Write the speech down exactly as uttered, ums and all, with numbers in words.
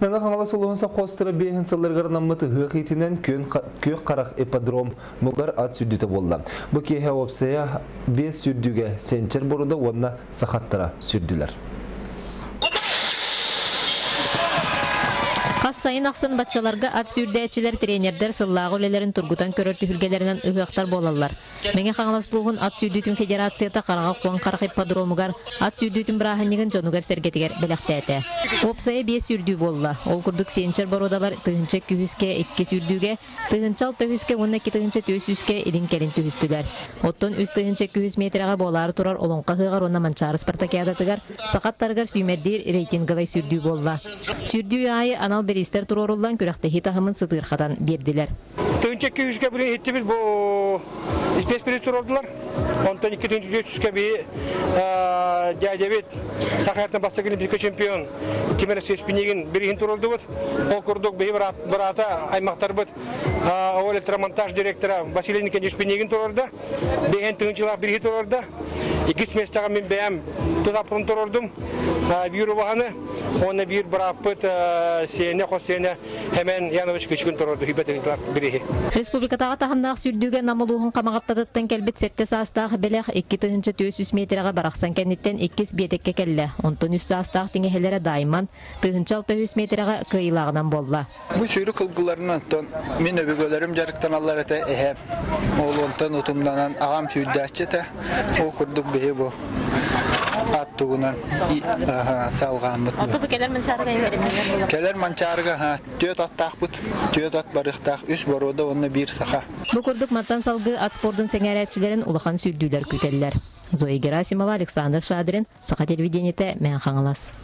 Нана қаңала солуынса қостыры бейін сылырғыр намыты ғықитінен көк қарақ эподром мұғар ат сүрдіті болды. Бұл кейе опсая бес сүрдіге сенчер бұрында онына сақаттыра сүрділер. Қас сайын ақсын батчаларға ат сүрдәчілер тренердер сыллағы өлелерін тұргутан көрірті хүлгелерінен ұғықтар болалар. Менге қаңласылуғын ат сүрдүтін федерацията қараға қуан қарақ ипподромығар ат сүрдүтін бірахынығын жонуғар сәргетігер біліқтәті. Опсайы бес сүрдүү болла. Ол күрдік сенчер бородалар тұғынча күхіске екке сүрдүүге, тұғынчал төхіске он екі тұғынча төсүске илин келін төхістілер. Оттон үз тұғынча күхіс метраға болары тұрар олонқа ғығар онна манчары спартакиадатығар, сақаттарығар сүймердер рейтинговай сүрдүү болла. Сүрдүү айы анал беристер турорулдан күрәктәһи тахымын сытырхадан бердилер. Төнче күзгә белән иттебез бу спец турордылар. Онтан ике төсүскә би дядябет Сахартан бастыгын бик чемпион. Тимер Сеспинеген бирин турорды бут. Ол курдук бей барата аймактар бут. Ол электромонтаж директоры Василий Николаевич Спинеген турорда. Беген төнчелар бирин турорда. Икис местага мен бәм тутапын турордум. Бюро баганы оны бир барапыт сене хосене hemen Янович күчкүн турорду хибетеңлар бири. Республикатагы тахымнак сүрдүүгө намылуун камагаттадыттан келбит сетте саастагы белек эки тыгынча төсүс метрага бараксан кенниттен иккис бетекке келле. Онтон үс саастагы теңехелере дайман тыгынча алты жүз метрага кыйлагынан болла. Бу шүйрү кылгыларынан тон мен өбөгөлөрүм жарыктан аллар эте эхе. Ол онтон утумданан агам сүрдәчете. О курдук бе бу. Аттугунан салган бут. Аты келер манчарга берем. Келер манчарга төт аттак бут. Төт ат барыктак үс борода онны бир саха. Бу курдук маттан салгы ат спордун сеңәрәтчиләрен улахан сүрдүләр күтәлләр. Зоя Герасимова, Александр Шадрин, Саха телевидениете, мен хаңалас.